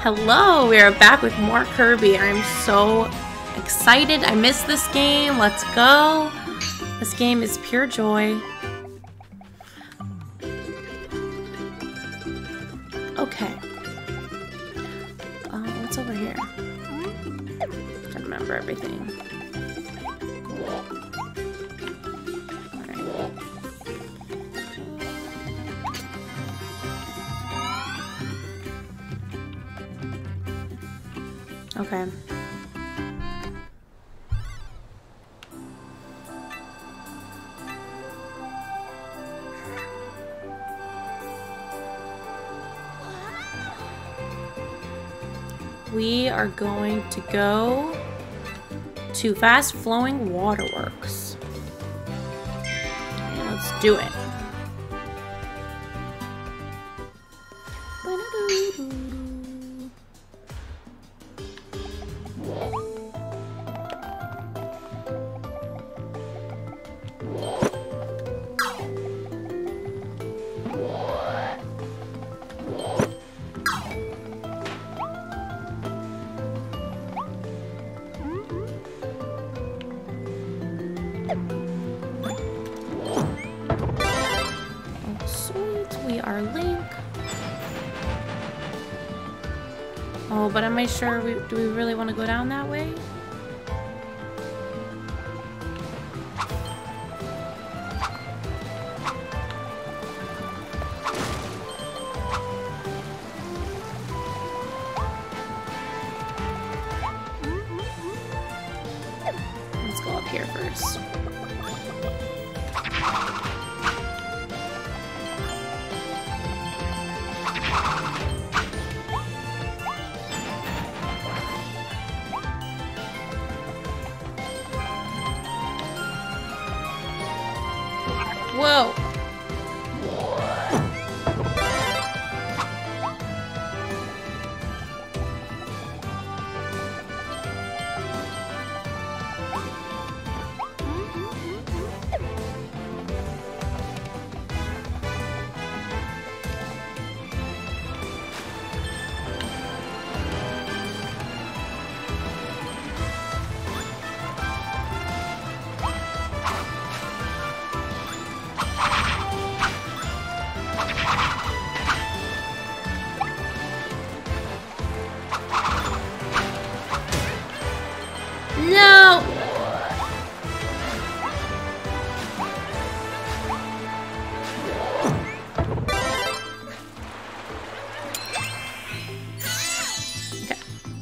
Hello, we are back with more Kirby. I'm so excited. I missed this game. Let's go. This game is pure joy. Okay. What's over here? I remember everything. Okay. We are going to go to Fast Flowing Waterworks. Okay, let's do it. Oh, but am I sure do we really want to go down that way? Let's go up here first. Whoa! No! Okay.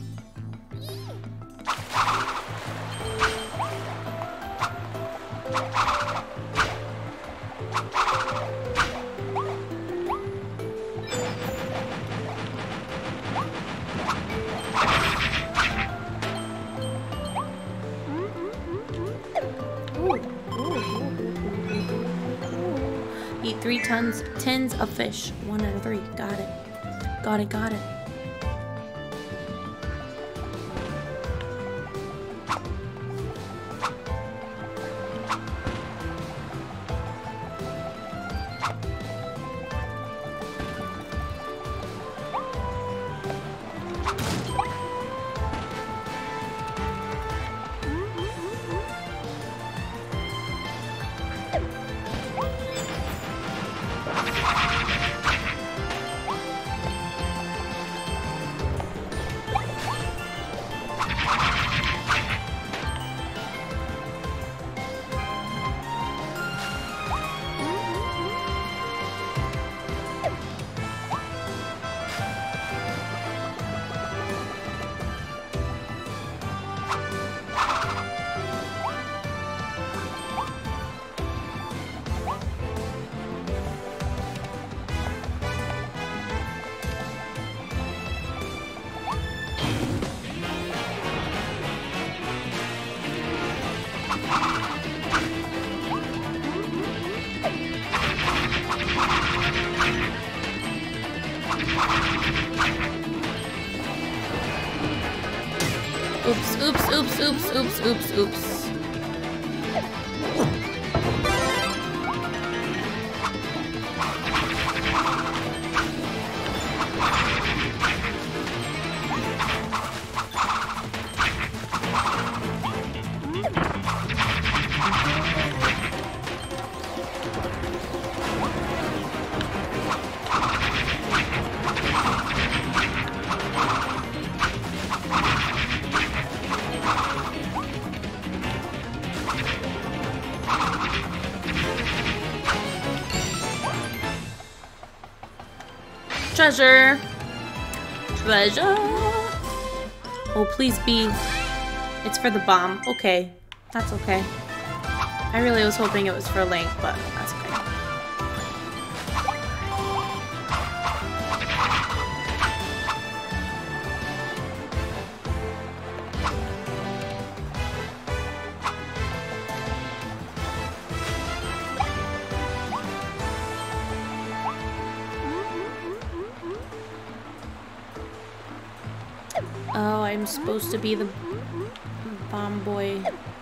Eat 3 tins of fish. 1 out of 3. Got it. Got it, got it. Oops, oops, oops, oops, oops, oops, oops. Treasure. Treasure. Oh, please be. It's for the bomb. Okay. That's okay. I really was hoping it was for Link, but that's okay. Oh, I'm supposed to be the bomb boy.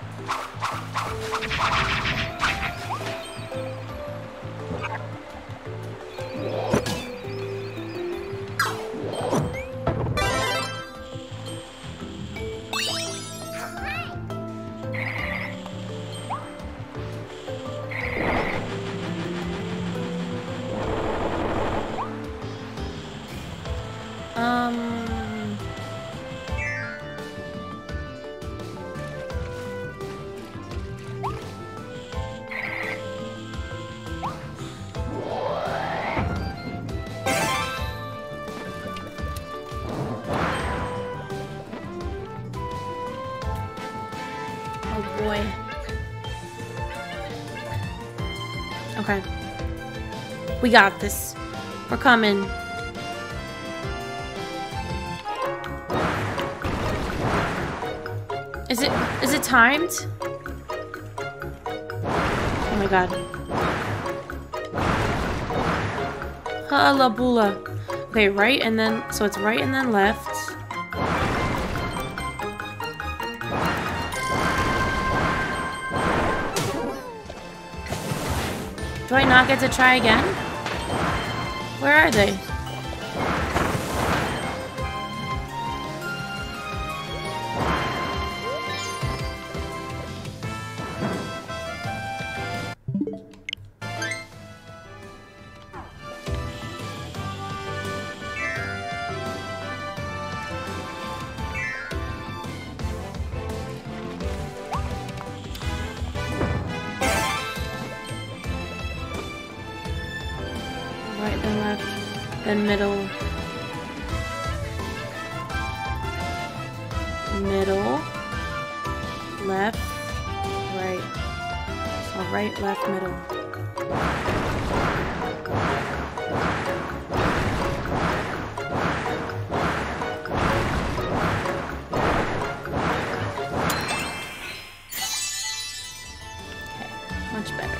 Oh boy. Okay. We got this. We're coming. Is it timed? Oh my god. Halabula. Okay, right and then, so it's right and then left. Do I not get to try again? Where are they? Right, then left, then middle. Middle. Left. Right. So right, left, middle. Okay, much better.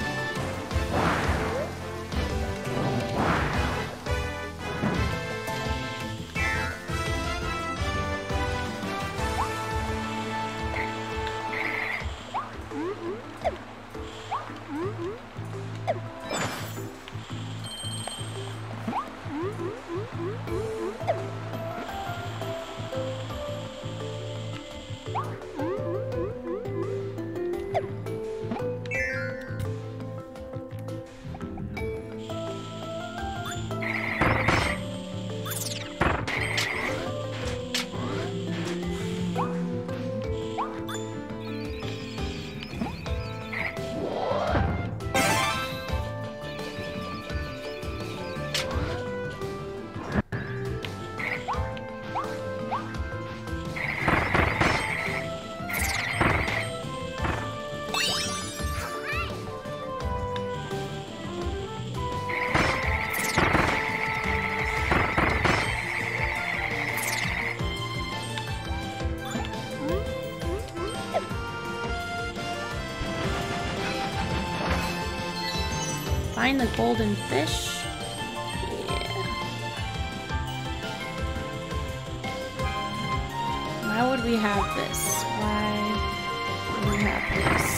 Find the golden fish. Yeah. Why would we have this? Why would we have this?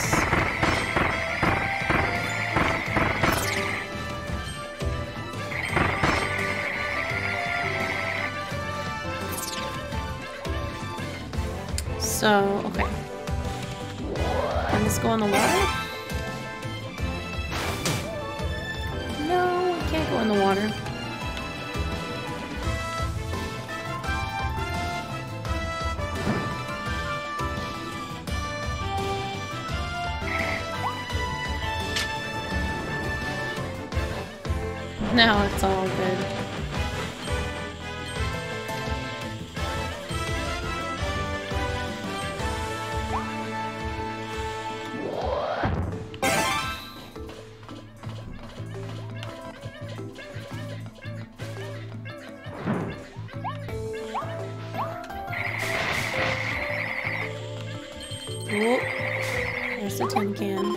So, okay. Can this go in the water? No, it can't go in the water. Now it's all good. Oh, there's the tin can.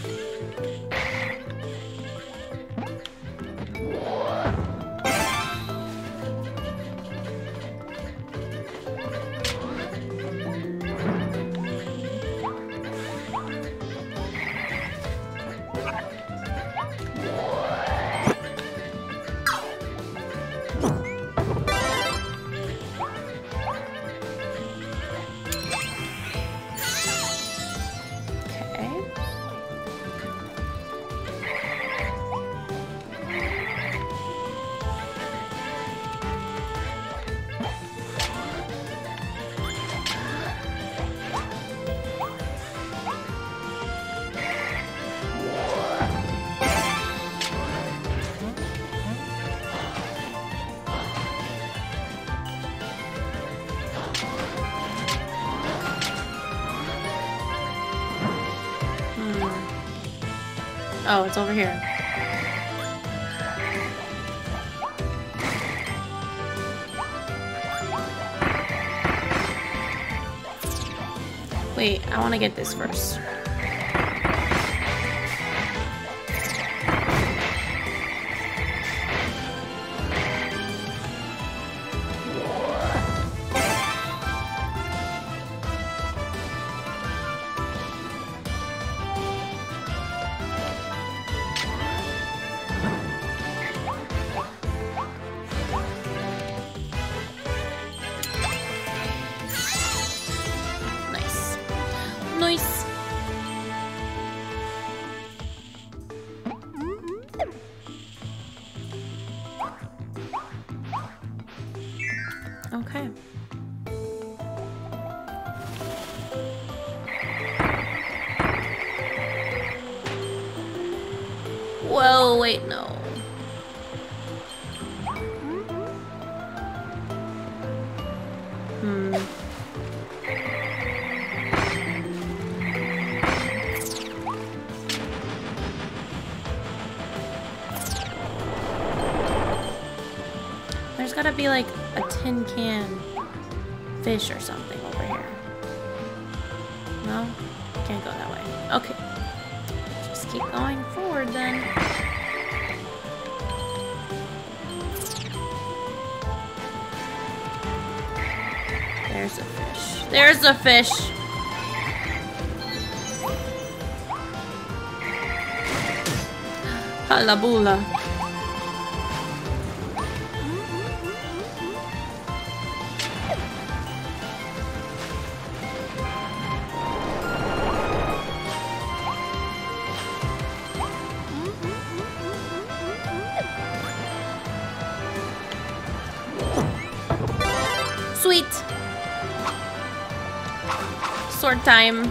Oh, it's over here. Wait, I want to get this first. Nice. Okay. Whoa, wait, no. There's gotta be like a tin can fish or something over here. No? Can't go that way. Okay. Just keep going forward then. There's a fish. There's a fish! Halabula. Sweet! Sword time.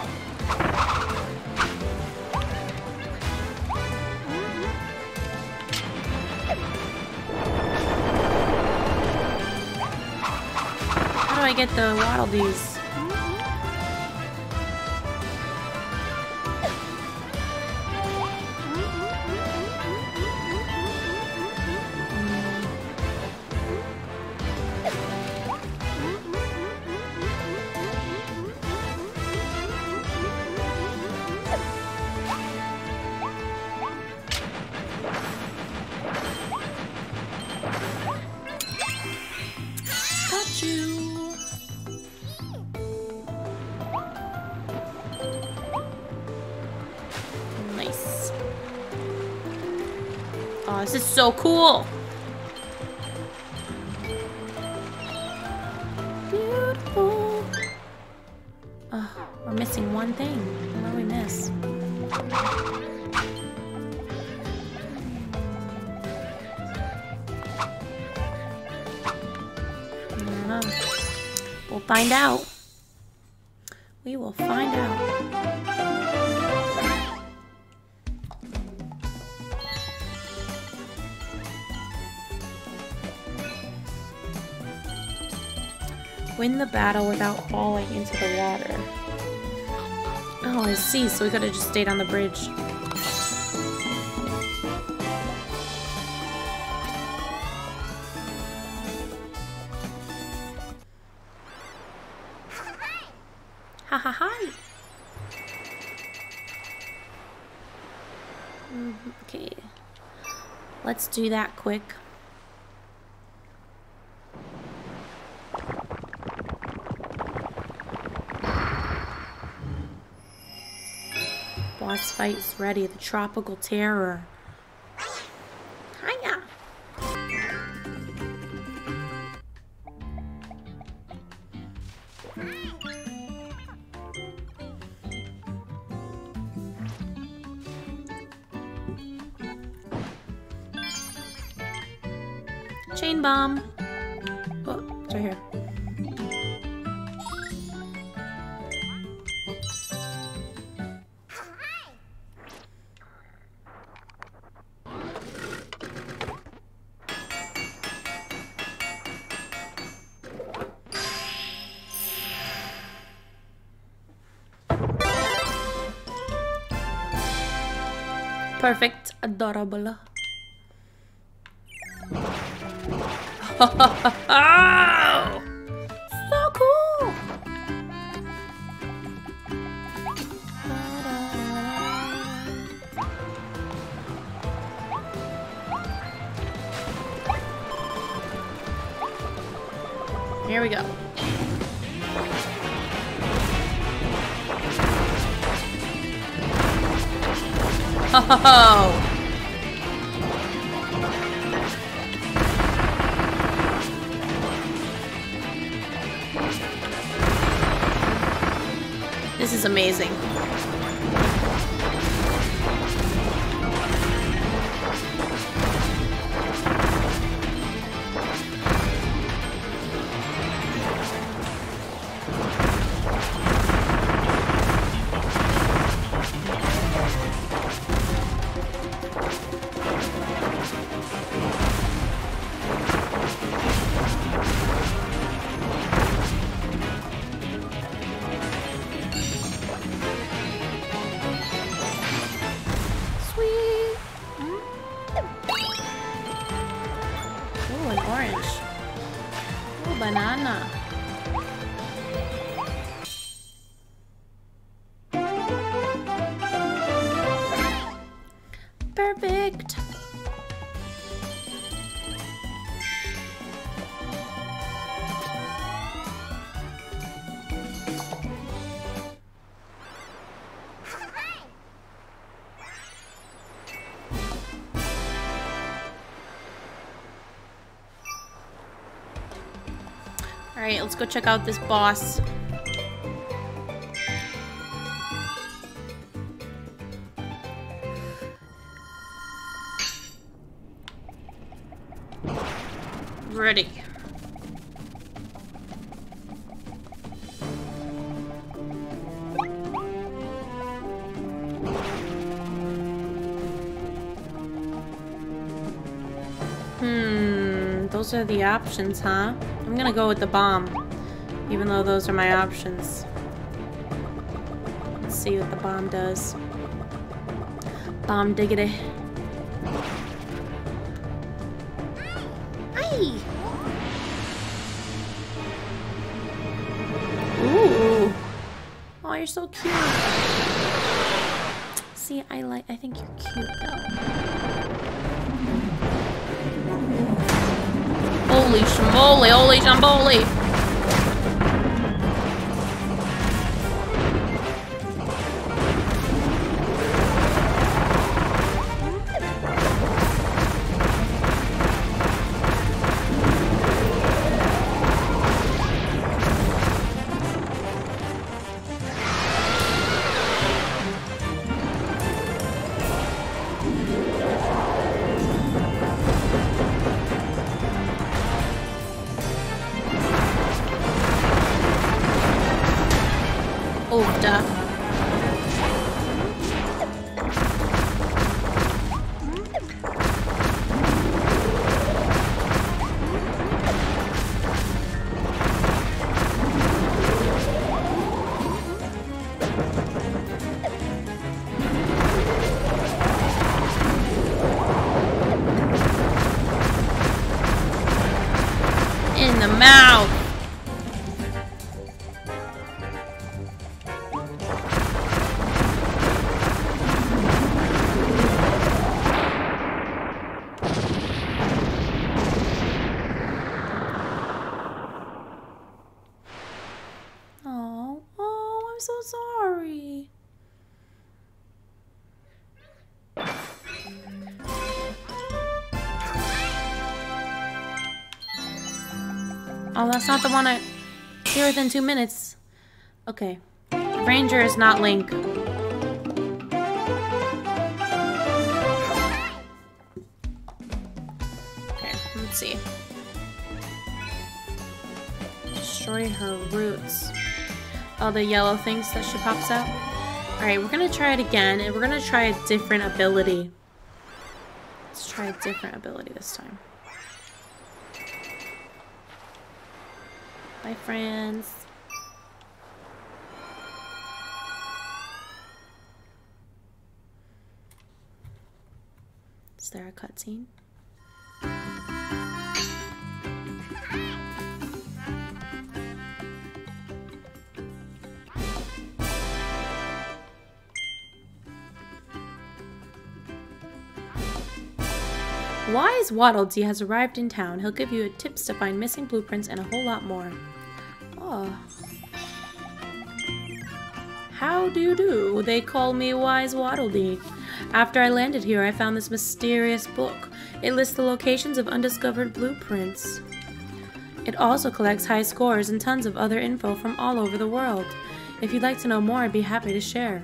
How do I get the Waddle Dees? Got you. Nice. Oh, this is so cool. Beautiful. Oh, we're missing one thing. What do we miss? We'll find out. We will find out. Win the battle without falling into the water. Oh, I see. So we could have just stayed on the bridge. Ha ha ha! Okay. Let's do that quick. Boss fight is ready. The tropical terror. Hiya! Chain bomb. Oh, it's right here. Perfect. Adorable. Oh, so cool. Here we go. Oh. This is amazing. Banana. Perfect. Alright, let's go check out this boss. Ready. Those are the options, huh? I'm gonna go with the bomb, even though those are my options. Let's see what the bomb does. Bomb diggity. Aye! Ooh! Oh, you're so cute. See, I think you're cute though. Holy shamboli, holy shamboli! In the mouth. I'm so sorry. Oh, that's not the one I... Here within 2 minutes. Okay. Ranger is not Link. Okay, let's see. Destroy her roots. All the yellow things that she pops out. Alright, we're gonna try it again, and we're gonna try a different ability. Let's try a different ability this time. Bye, friends. Is there a cutscene? Wise Waddle Dee has arrived in town. He'll give you tips to find missing blueprints and a whole lot more. Oh. How do you do? They call me Wise Waddle Dee. After I landed here, I found this mysterious book. It lists the locations of undiscovered blueprints. It also collects high scores and tons of other info from all over the world. If you'd like to know more, I'd be happy to share.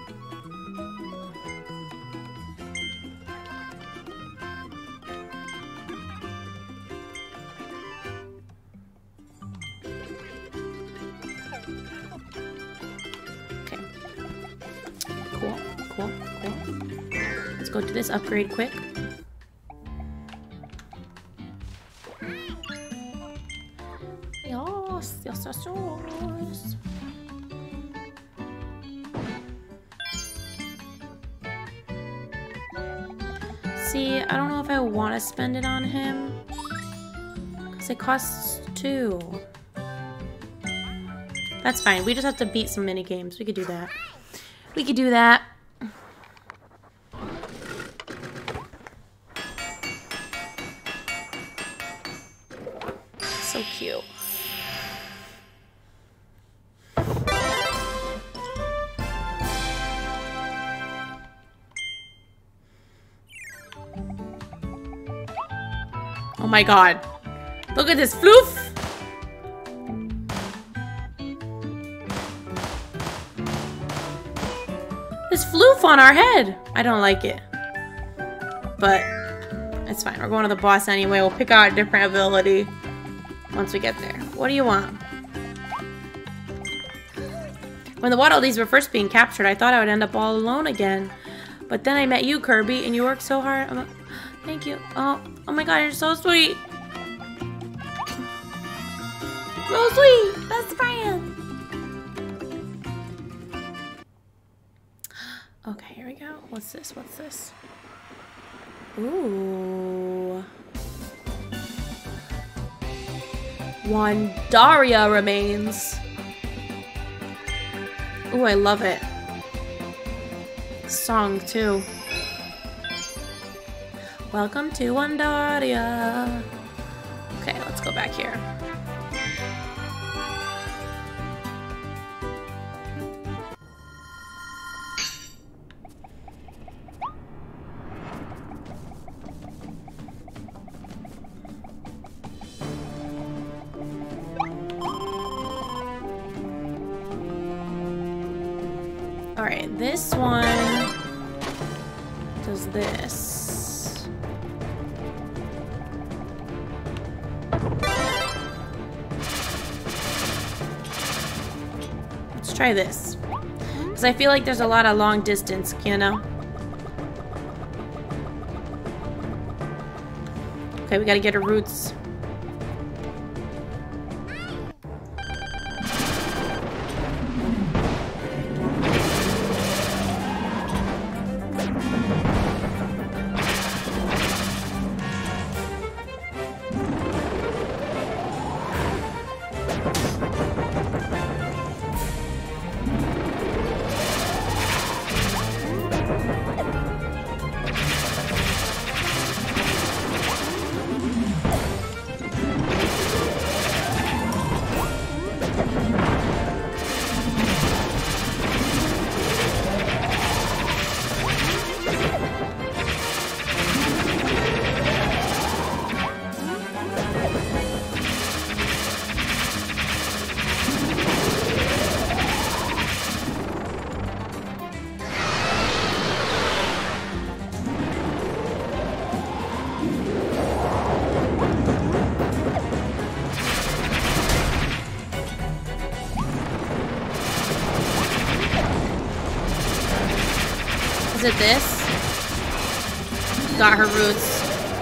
Let's go to this upgrade quick. Yes, yes, yes, yes. See, I don't know if I want to spend it on him, because it costs 2. That's fine. We just have to beat some mini games. We could do that. We could do that. So cute. Oh my god. Look at this floof! There's floof on our head! I don't like it. But it's fine. We're going to the boss anyway. We'll pick out a different ability once we get there. What do you want? When the Waddle Dees were first being captured, I thought I would end up all alone again. But then I met you, Kirby, and you worked so hard. Thank you. Oh my god, you're so sweet. So sweet! Best friend! Okay, here we go. What's this? What's this? Ooh. Wandaria remains. Ooh, I love it. Song, too. Welcome to Wandaria. Okay, let's go back here. Alright, this one does this. Let's try this. Because I feel like there's a lot of long distance, you know? Okay, we gotta get her roots. Is it this? Got her roots.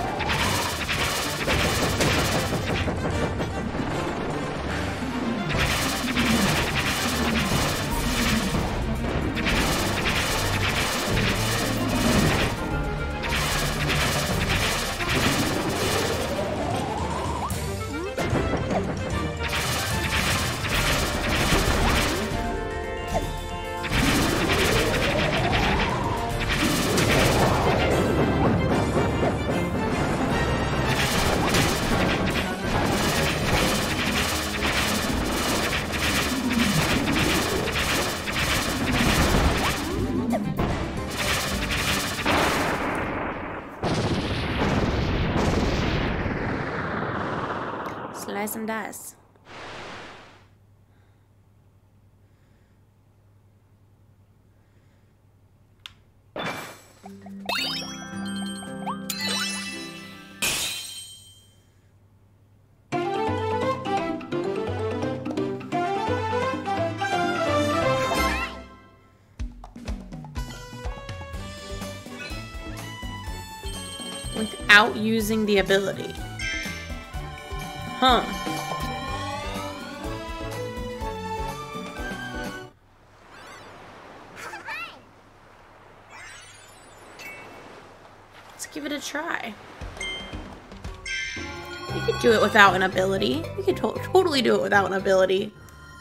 Slice and dice. Without using the ability. Huh. Let's give it a try. You could do it without an ability. You could totally do it without an ability.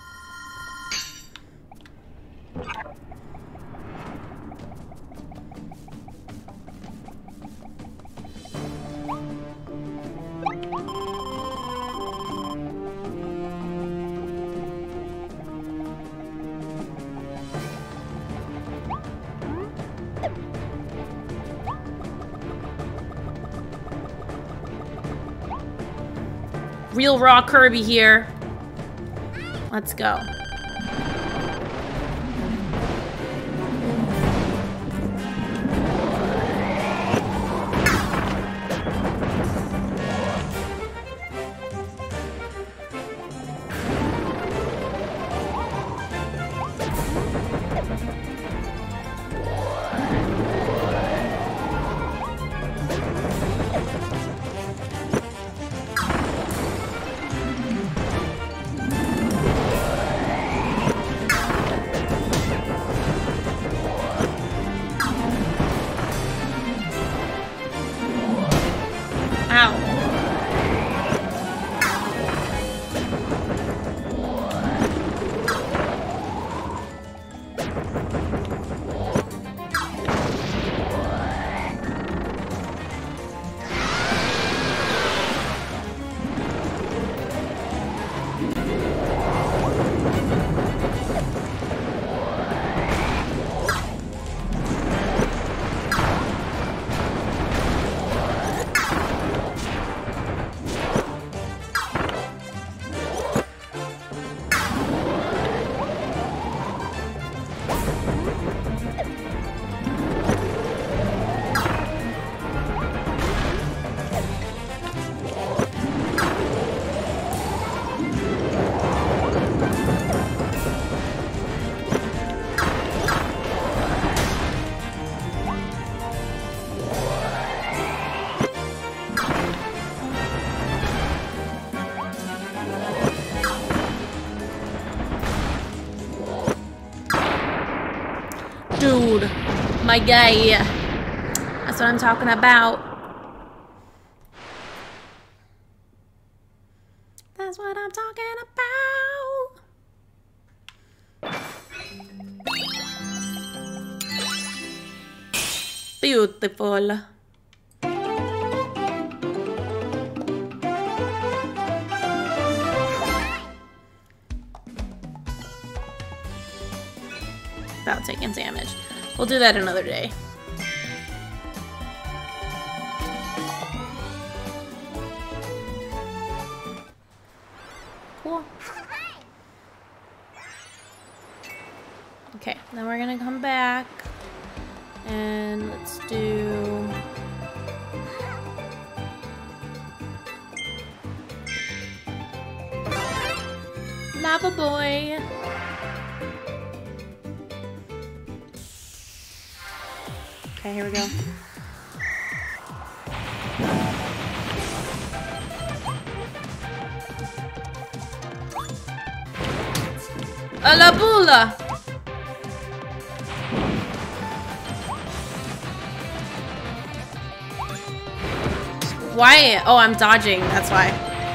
Real raw Kirby here. Let's go. Dude, my guy. That's what I'm talking about. That's what I'm talking about. Beautiful. Without taking damage. We'll do that another day. Cool. Okay, then we're gonna come back and let's do Lava Boy. Okay, here we go. A la bula! Why? Oh, I'm dodging, that's why.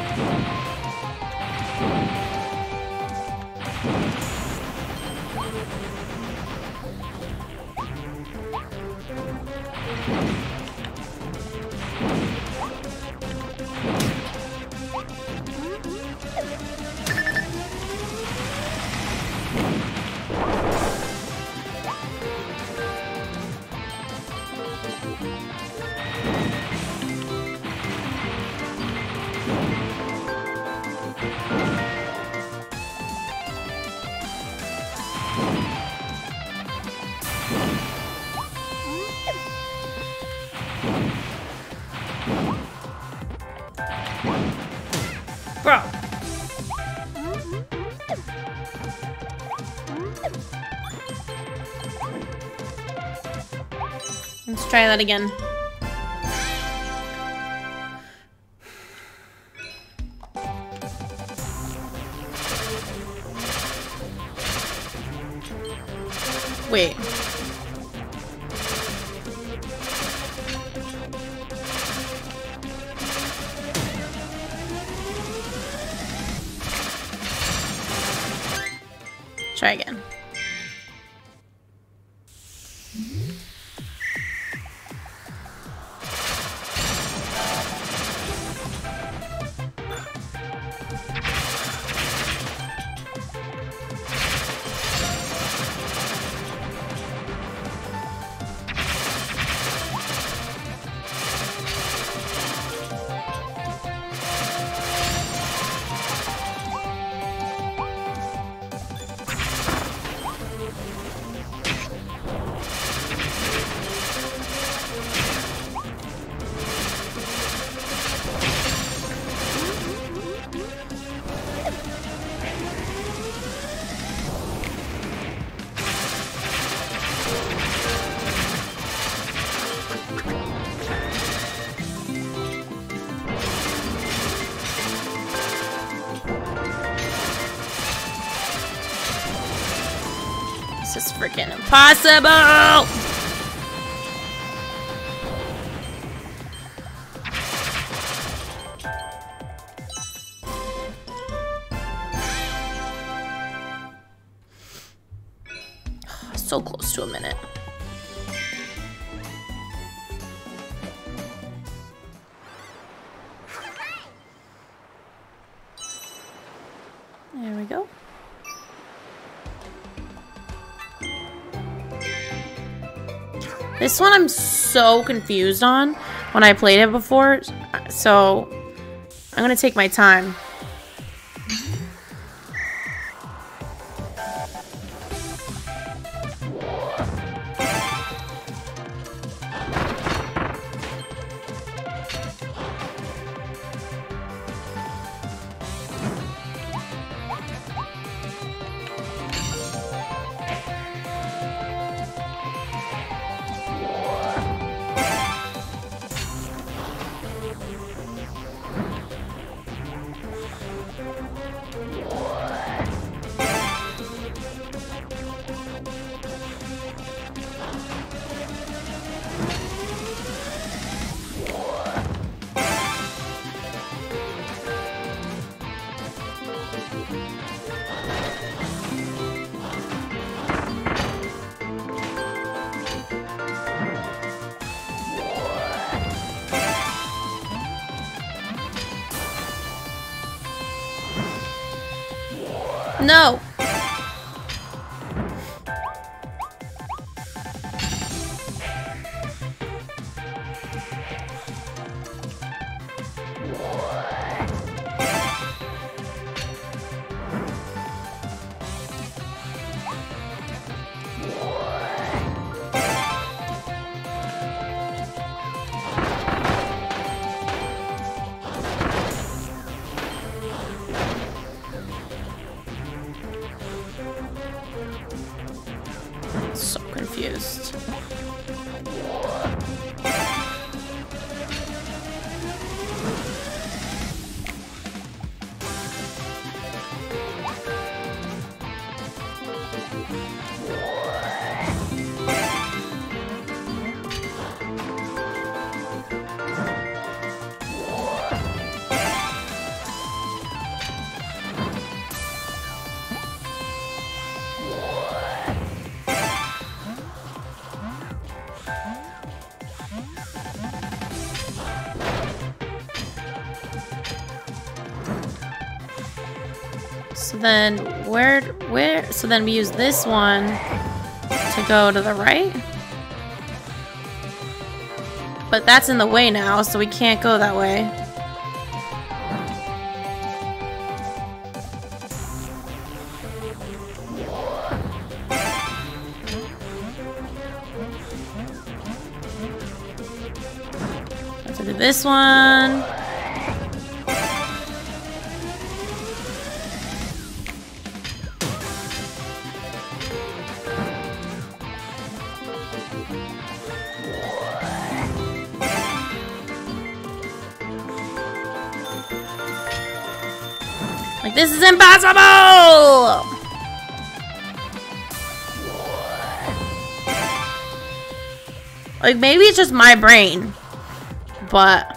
Bro. Let's try that again. Wait. Try again. This is freaking impossible! So close to a minute. There we go. This one I'm so confused on when I played it before, so I'm gonna take my time. No! So confused. So then, so then we use this one to go to the right? But that's in the way now, so we can't go that way. Let's do this one. Like, this is impossible! Like, maybe it's just my brain, but...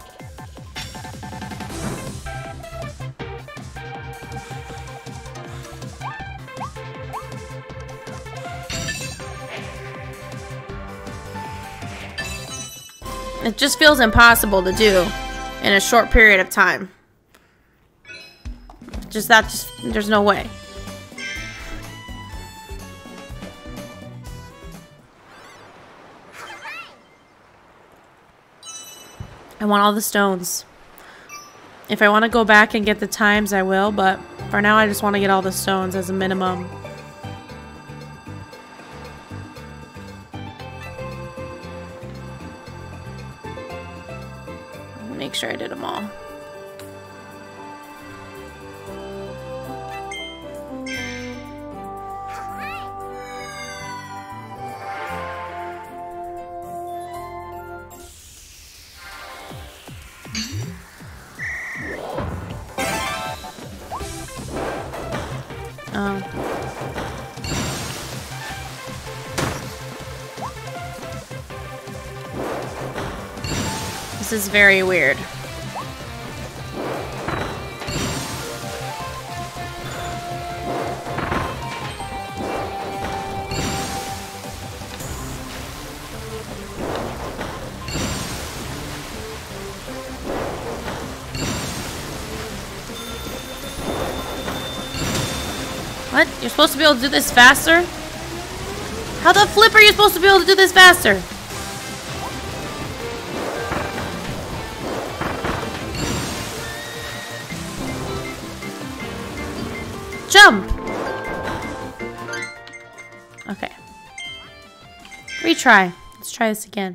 it just feels impossible to do in a short period of time. There's no way. I want all the stones. If I want to go back and get the times, I will, but for now I just want to get all the stones as a minimum. Make sure I did them all. This is very weird. What? You're supposed to be able to do this faster? How the flip are you supposed to be able to do this faster? Jump! Okay. Retry. Let's try this again.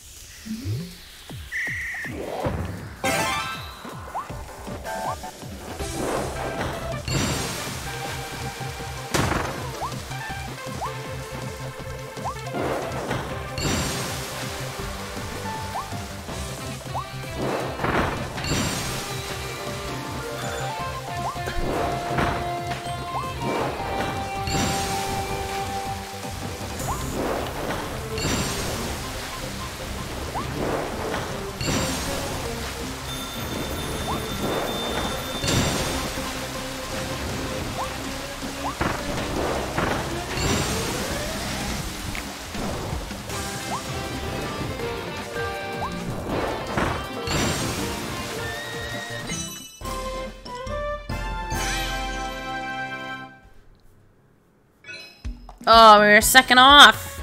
Oh, we were second off.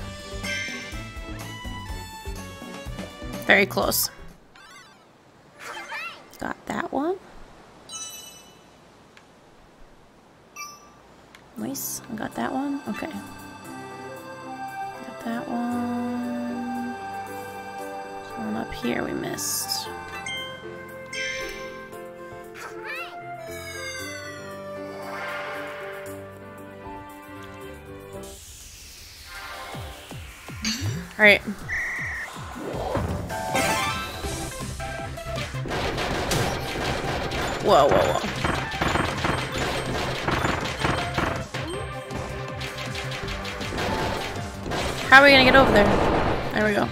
Very close. Got that one. Nice. I got that one. Okay. Got that one. There's one up here we missed. Alright. Whoa, whoa, whoa. How are we gonna get over there? There we go.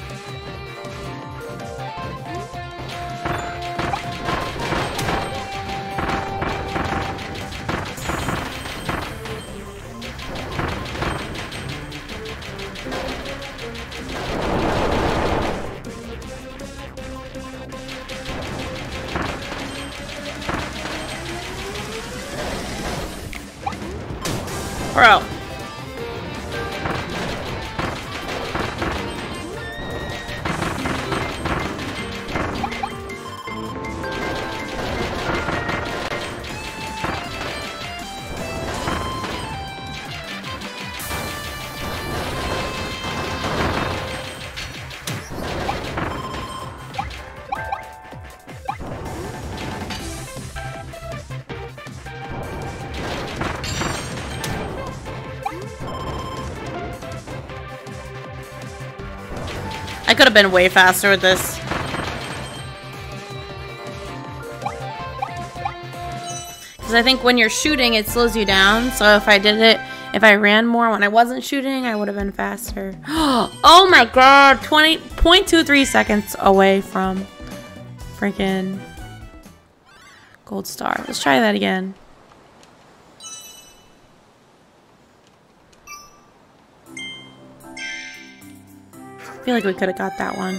Bro. I could have been way faster with this. Because I think when you're shooting, it slows you down. So if I did it, if I ran more when I wasn't shooting, I would have been faster. Oh my god, 20.23 seconds away from freaking gold star. Let's try that again. I feel like we could have got that one.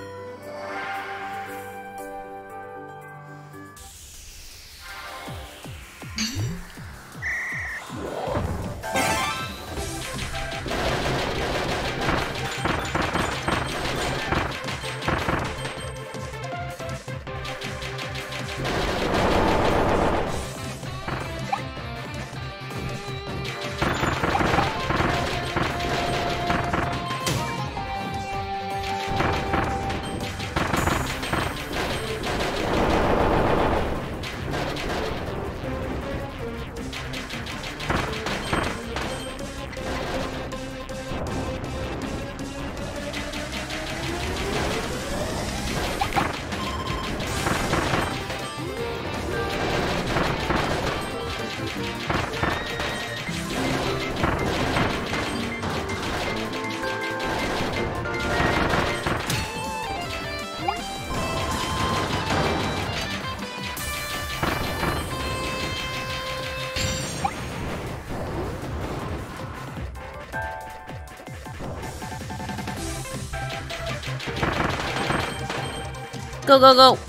Go, go, go.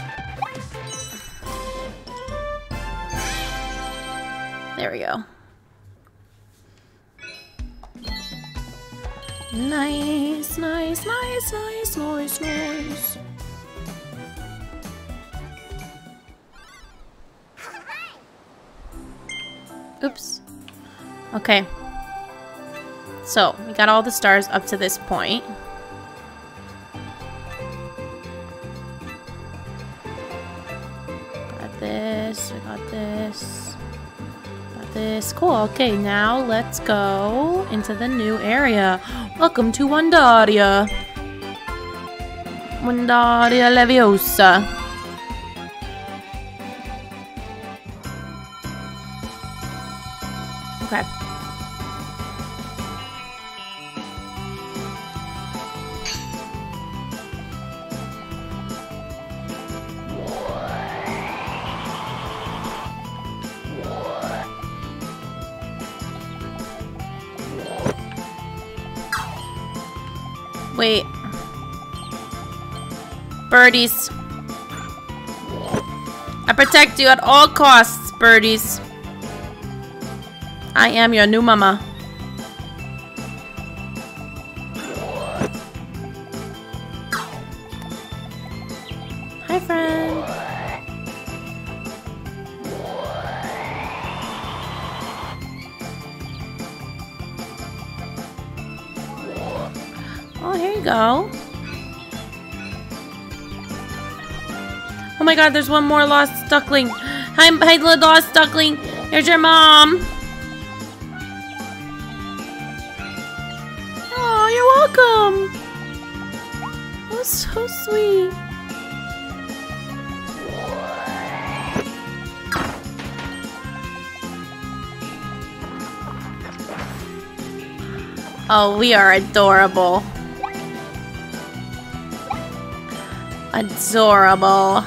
There we go. Nice, nice, nice, nice, nice, nice. Oops. Okay. So, we got all the stars up to this point. We got this. Got this. Cool. Okay, now let's go into the new area. Welcome to Windaria. Windaria Leviosa. Okay. Wait. Birdies. I protect you at all costs, birdies. I am your new mama. Hi, friend. Oh, here you go. Oh my god, there's one more lost duckling. Hi, lost duckling. Here's your mom. Oh, you're welcome. so sweet. Oh, we are adorable. Adorable.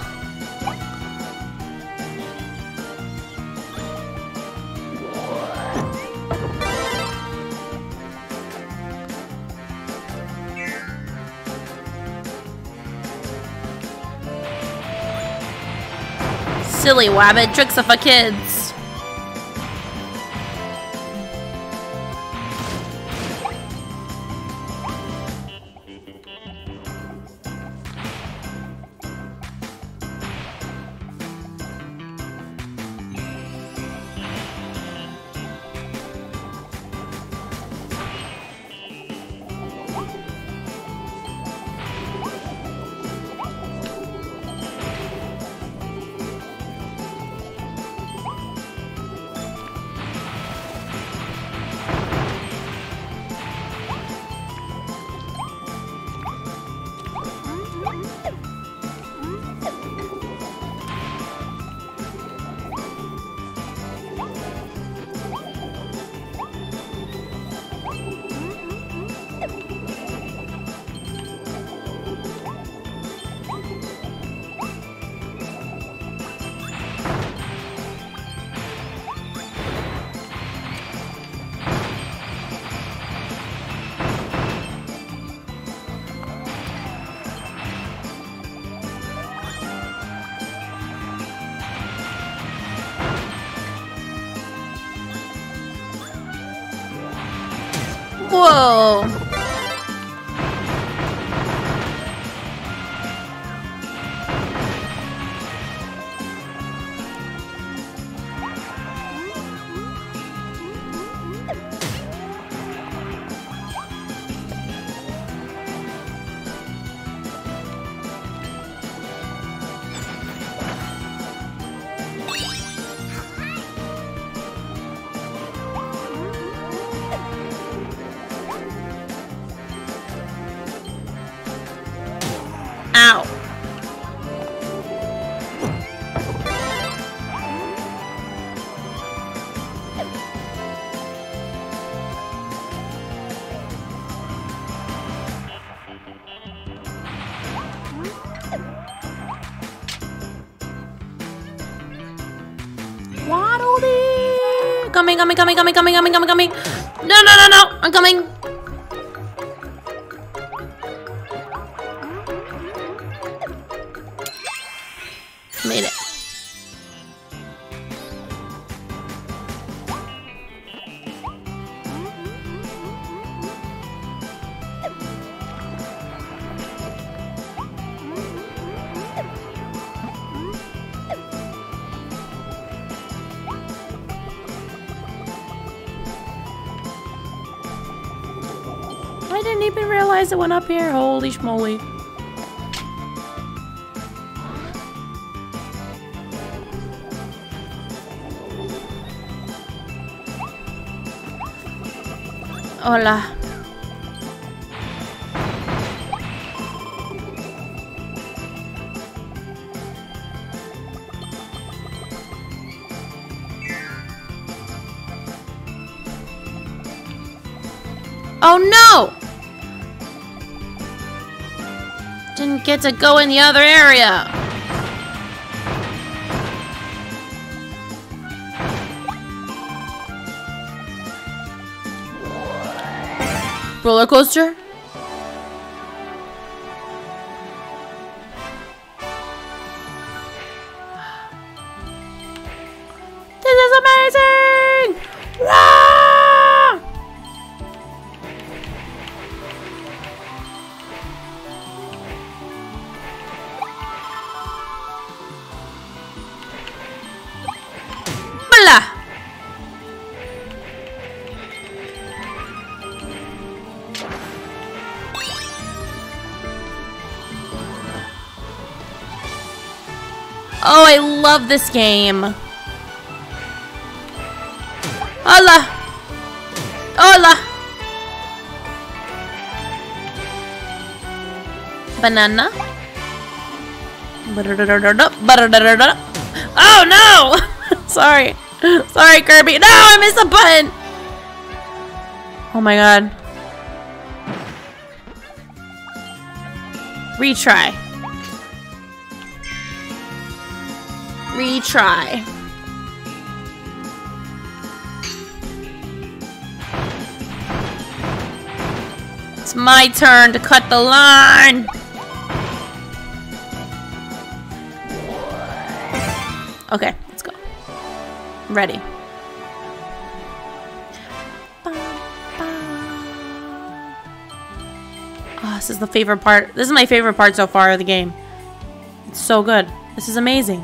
Silly wabbit, tricks are for kids. Whoa. Ow. Waddle dee. Coming. No, I'm coming. Made it. I didn't even realize it went up here. Holy schmoly. Hola. Oh no! Didn't get to go in the other area. Roller coaster? This is amazing! Ah! Blah! Oh, I love this game. Hola. Hola. Banana. Oh no! Sorry. Sorry, Kirby. No, I missed a button! Oh my god. Retry. Retry. It's my turn to cut the line! Okay, let's go. I'm ready. Oh, this is the favorite part. This is my favorite part so far of the game. It's so good. This is amazing.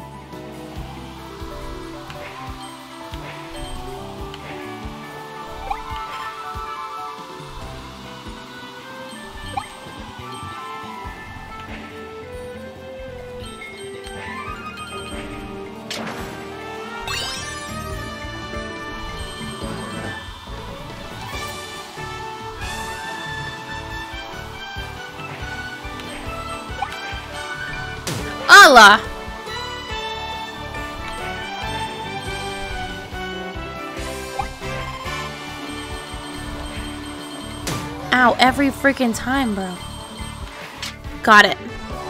Allah! Ow, every freaking time, bro. Got it.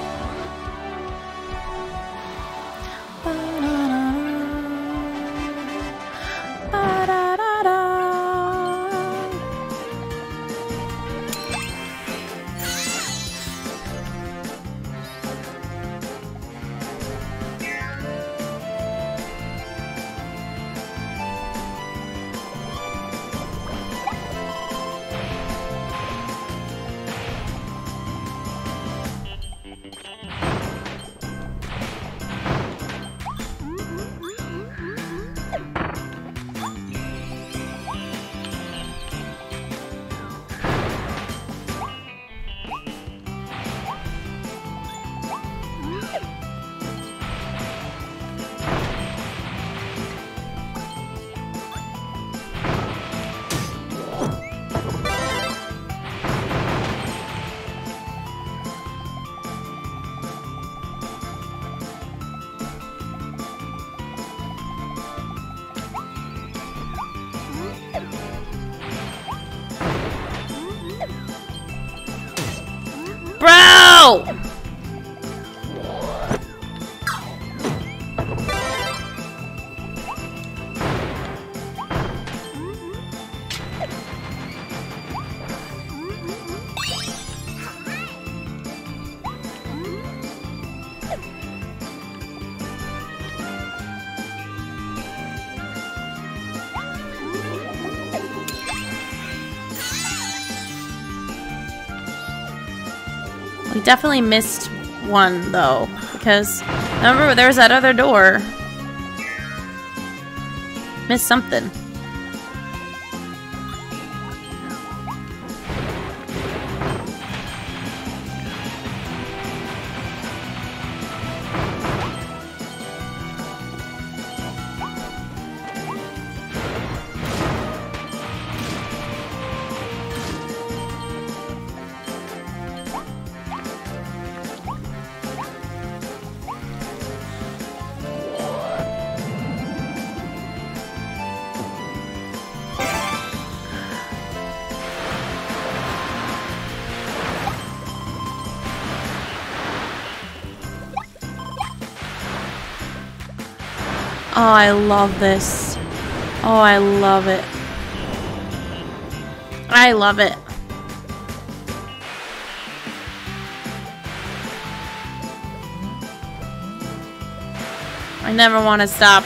Bro! We definitely missed one, though, because remember there was that other door. Missed something. Oh, I love this. Oh, I love it. I love it. I never want to stop.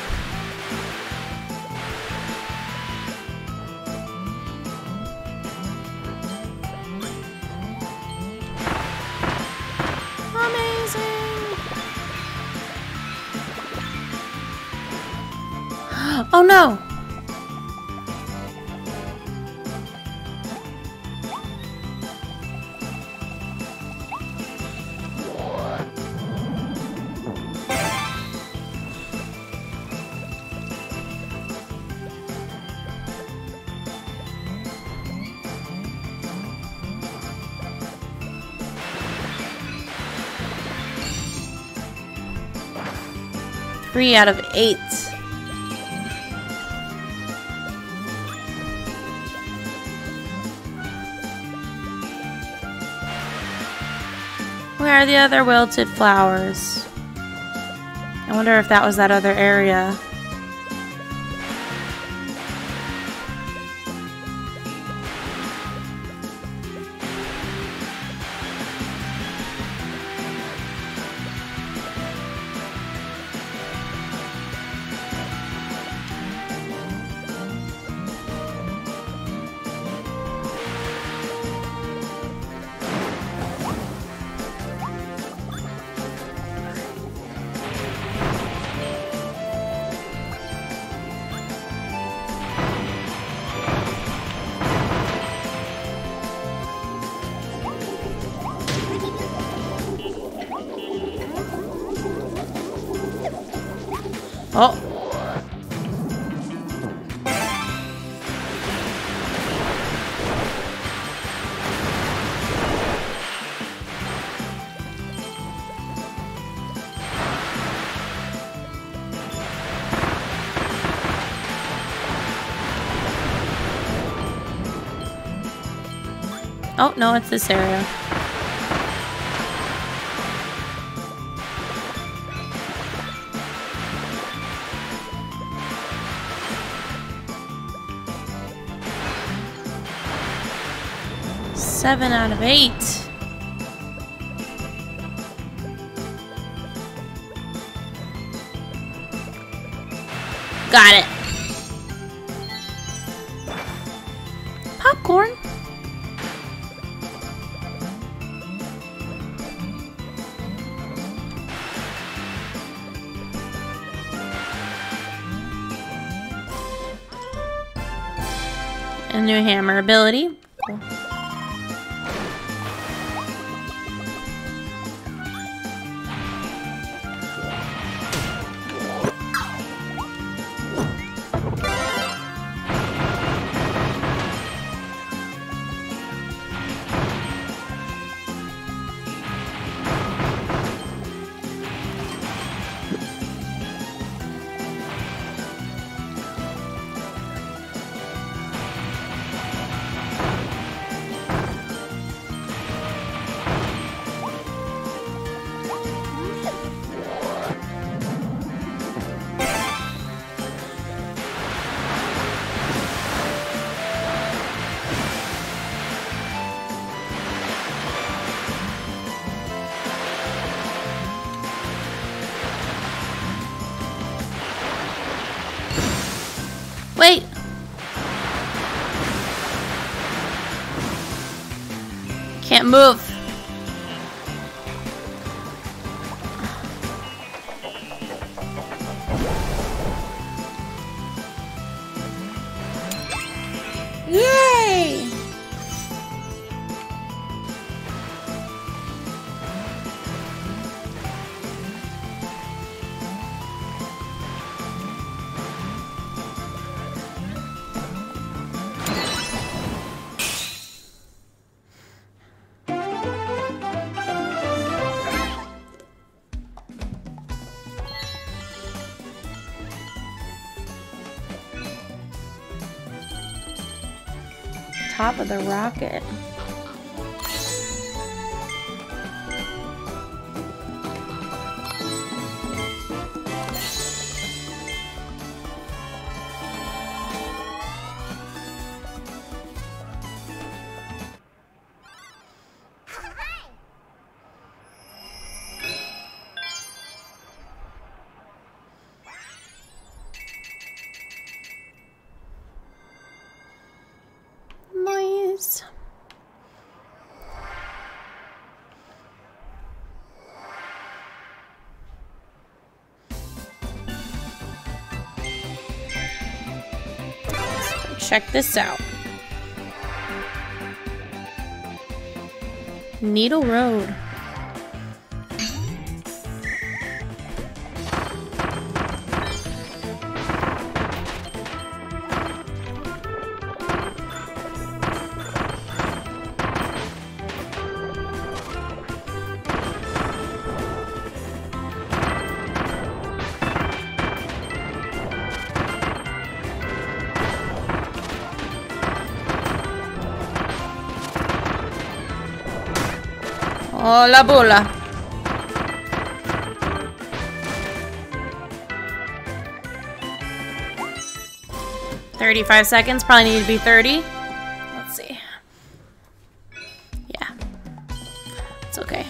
Oh no! 3 out of 8. Where are the other wilted flowers? I wonder if that was that other area. Oh. Oh, no, it's this area. Seven out of 8. Got it. Popcorn. A new hammer ability. Cool. Wait! Can't move. Yay! Top of the rocket. Nice. Check this out. Needle Road. Oh, la bola. 35 seconds. Probably need to be 30. Let's see. Yeah. It's okay.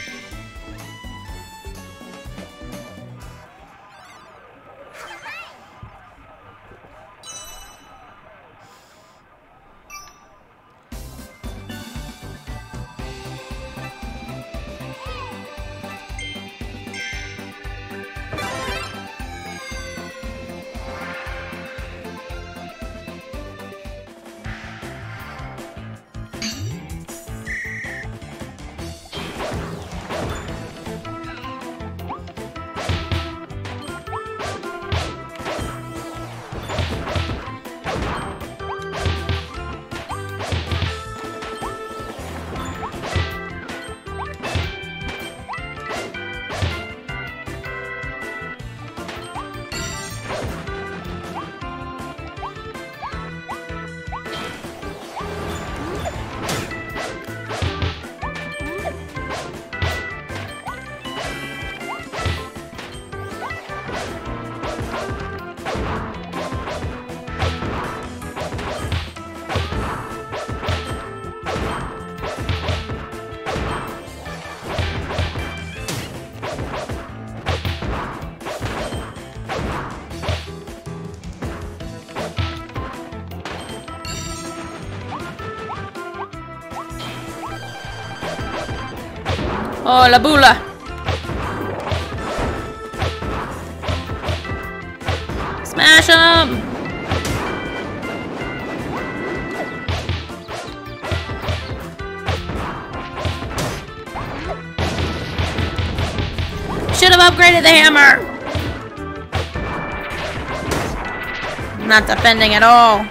Oh, la bula. Smash him. Should have upgraded the hammer. Not defending at all.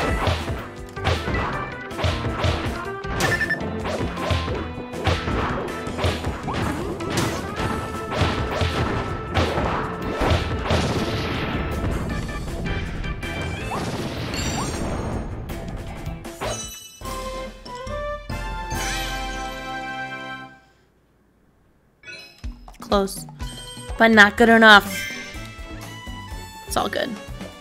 Close, but not good enough. It's all good.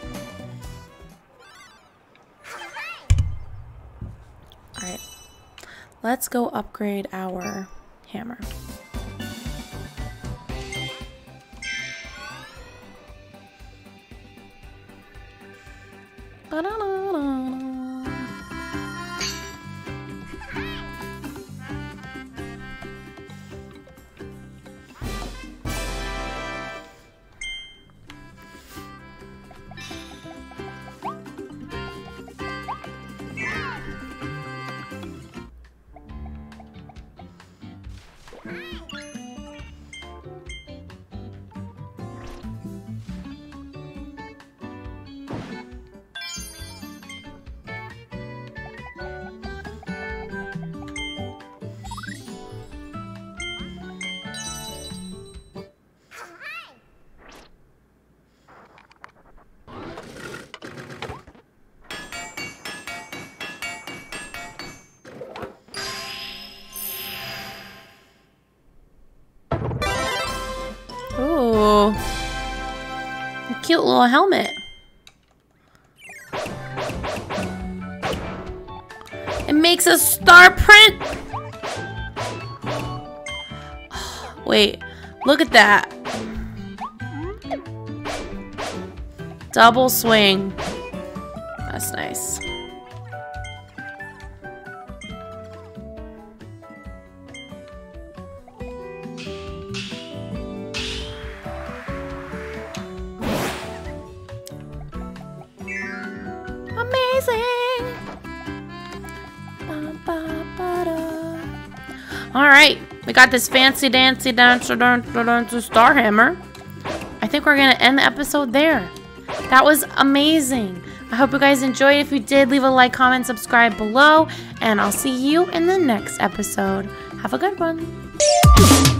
Alright, let's go upgrade our hammer. Ooh, a cute little helmet. It makes a star print. Wait, look at that. Double swing. That's nice. Alright, we got this fancy dancy dancer star hammer. I think we're gonna end the episode there. That was amazing. I hope you guys enjoyed. If you did, leave a like, comment, subscribe below, and I'll see you in the next episode. Have a good one.